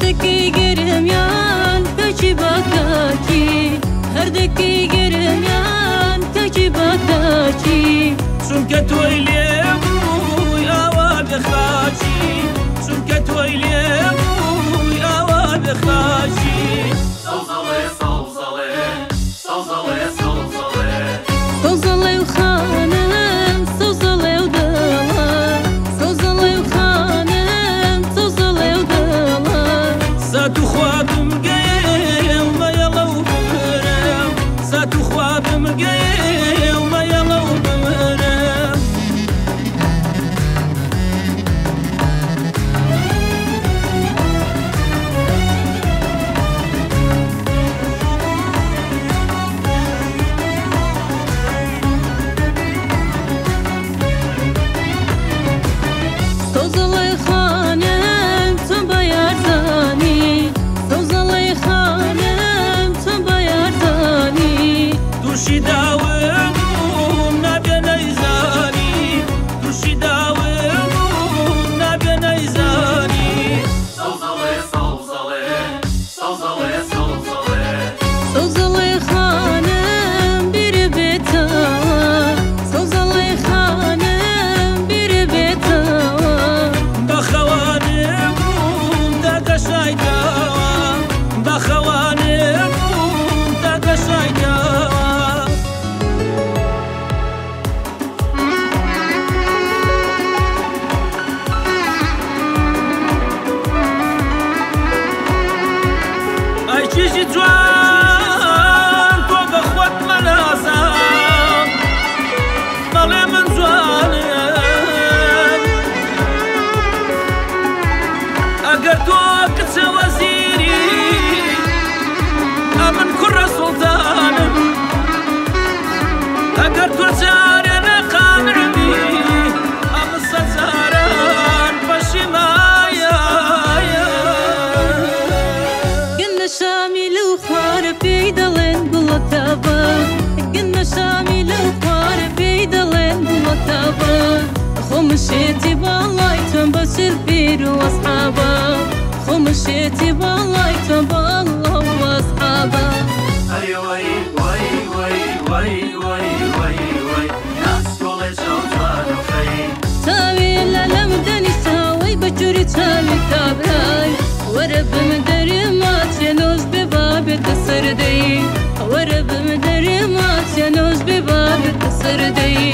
هەردەکەی گەرمیان تاکی باتاکی هەردەکەی گەرمیان تاکی باتاکی چونکە تۆی لێبووی ئاوا بخاچی چونکە تۆی لێبووی ئاوا بخاچی سەوزەڵێ سەوزەڵێ سەوزەڵێ سەوزەڵێ سەوزەڵێ و خانم سەوزەڵێ و دڵە سەوزەڵێ و خانم سەوزەڵێ و دڵە سات و خوابم گەیەومە یەڵە و بمرم سات و خوابم گەیەومە یەڵە و بمرم سەوزەڵێ خانم تۆ بەیارزانی سەوزەڵێ خانم تۆ بەیارزانی تووشی داوم نابێ نەیزانی تووشی داوم نابێ نەیزانی سەوزەڵێ سەوزەڵێ سەوزەڵێ سەوزەڵێ سەوزەڵێ خانم بیرە بێتەوە سەوزەڵێ خانم بیرە بێتەوە بەخەوانم داگەشای داوە بەخەوانم داگەشای داوە ئای چیژی جوان تۆ بەخۆت مەنازان بەڵێ من جوانم ئەگەر تۆ کچە وەزیری ئەمن کوڕە سوڵتانم ئەگەر تۆ جارێ نەقانربی ئەمە سەجاران پەشیمایە گەنە شامی لەو خوارە پێی دەڵێن گوڵەتابە گەنە شامی لەو خوارە پێی دەڵێن گوڵەتابە خۆمشێتی باڵای تۆم بە چرپیر و ئەسحابە خۆمشێتی باڵای تۆم بە ئەڵڵە و ئەسحابە ئەی وەی وەی وەی وەی وەی وەی وەی ناسکۆڵێ چاو جوان و خەی چاوی لە لەم دەنیساوەی بە جووری چاوی کابرای وەرە بمدەری ماچێ نۆش بێ بابێتە سەردەی وەرە بمدەری ماچێ نۆش بێ بابێتە سەردەی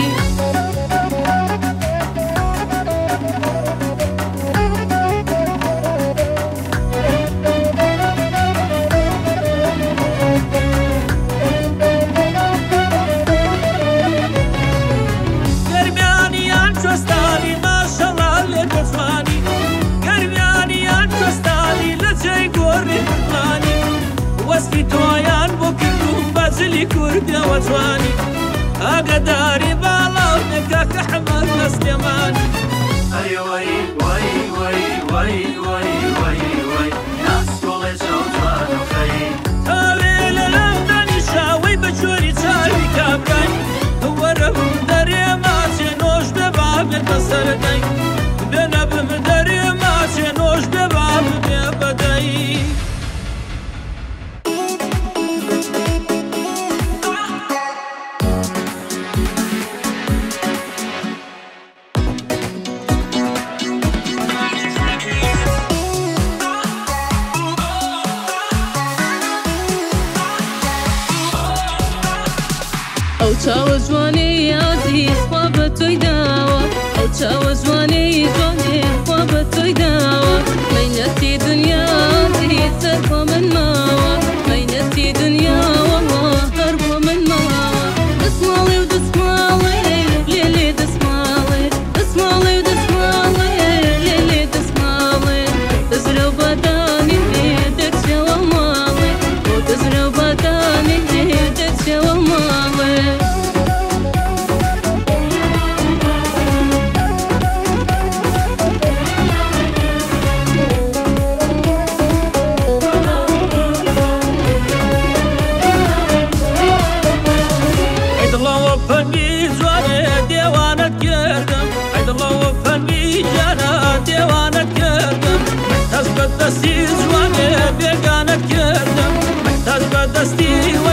گەرمیانیان کوێستانی ماشەڵا لێ دەجوانی گەرمیانیان کوێستانی لە جێی گۆڕی قوربانی وەستی تۆیان بۆ کردوم بەجلی کوردەوە جوانی ئاگاداری باڵاو نەکا کە حەمەد نەسلێمانی ئەی وەی وەی وەی وەی وەی وەی وەی ناسکۆڵێ چاو جوان و خەی تاوێ لە لەم دەنیشاوەی بە جۆری چاوی کابرای وەرە بمدەرێ ماچێ نۆش بێ بابێتە سەردەی بێنە بمدەرێ ماچێ نۆش بێ بابێ بەدەی ئەو چاوە جوانەی یادی خوا بە تۆی داوە ئەو چاوە جوانەی بەدەستی جوانێ بێگانەت کردم تاش بەدەستی